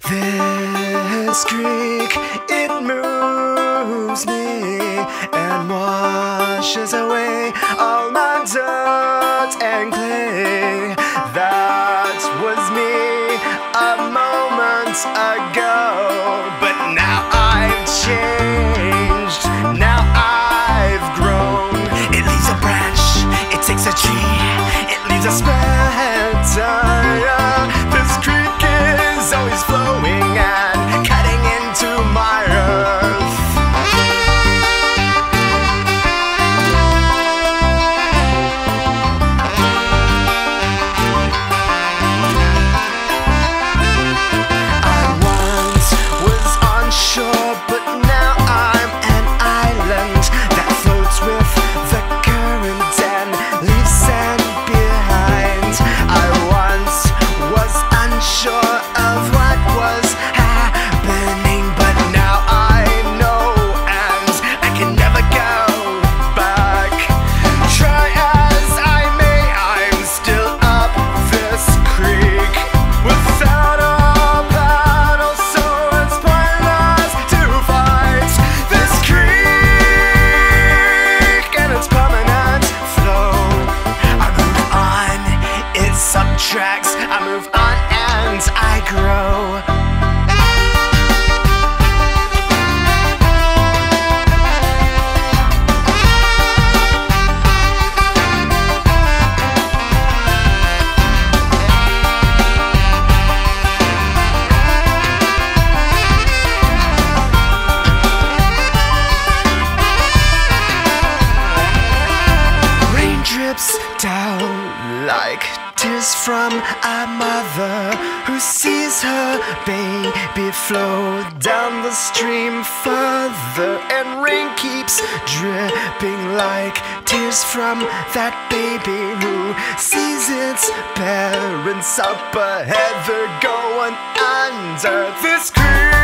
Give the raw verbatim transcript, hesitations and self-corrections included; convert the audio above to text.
This creek, it moves me and washes away all my dirt and clay. That was me a moment ago, but now I've changed, now I've grown. It leaves a branch, it takes a tree, it leaves a spreader. This creek is always flowing and cutting into my earth. I once was on shore, but now I'm an island that floats with the current and leaves sand behind. I once was unsure of what was happening, but now I know and I can never go back. Try as I may, I'm still up this creek without a paddle, so it's pointless to fight this creek and its permanent flow. I move on, it subtracts, I move on and I grow. Rain drips down like tears from a mother who sees her baby flow down the stream further, and rain keeps dripping like tears from that baby who sees its parents up ahead. They're going under this creek.